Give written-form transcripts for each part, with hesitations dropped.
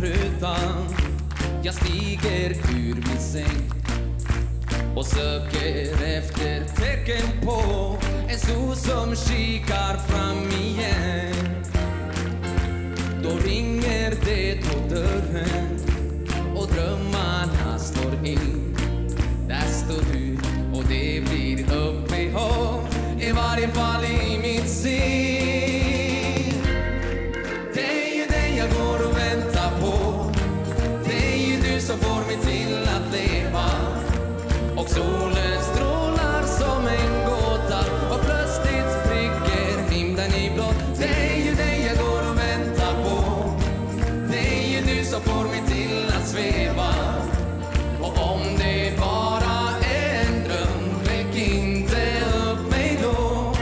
tröttan. Jag stiger ur min säng och söker efter tecken på en sol som kikar fram igen. Då ringer det på dörren och drömmarna slår in. Där står du och det blir uppehåll, i varje fall i mitt sin. Det är ju dig jag går och väntar på. Det är ju du som får mig till att leva. Och solen strålar som en gåta och plötsligt spricker himlen i blått. Det är ju dig jag går och väntar på. Det är ju du som får mig till att sväva. Och om det bara är en dröm, väck inte upp mig då.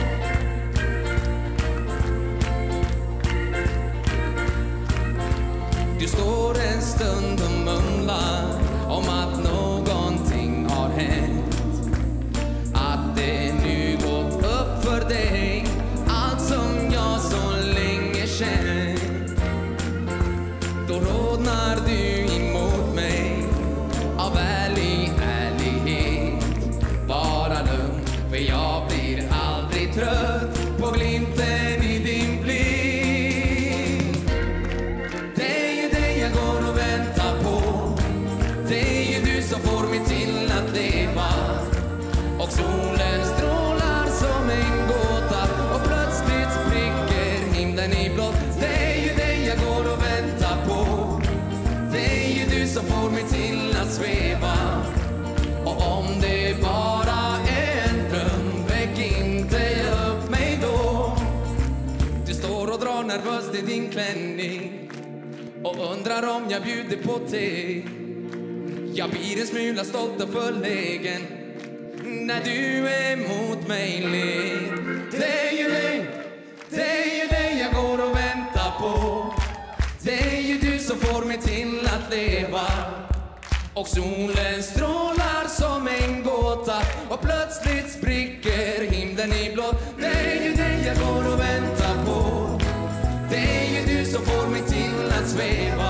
Du står en stund och mumlar om att någonting har hänt, att det nu gått upp för dig allt som jag så länge känt. Då rodnar du emot mig av ärlighet. Bara lugn, för jag blir aldrig trött på glimten i din blick. Det är ju dig jag går och väntar på. Det är ju du som får mig till att leva. Och solen strålar som en gåta och plötsligt spricker himlen i blått. Det är ju dig jag går och väntar på. Det är ju du som får mig till att sväva. Och om det bara är en dröm, väck inte upp mig då. Du står och drar nervöst i din klänning och undrar om jag bjuder på te. Jag blir en smula stolt och förlägen när du är mot mig ler. Det är ju dig jag går och väntar på. Det är ju du som får mig till att leva. Och solen strålar som en gåta och plötsligt spricker himlen i blått. Det är ju dig jag går och väntar på. Det är ju du som får mig till att sväva.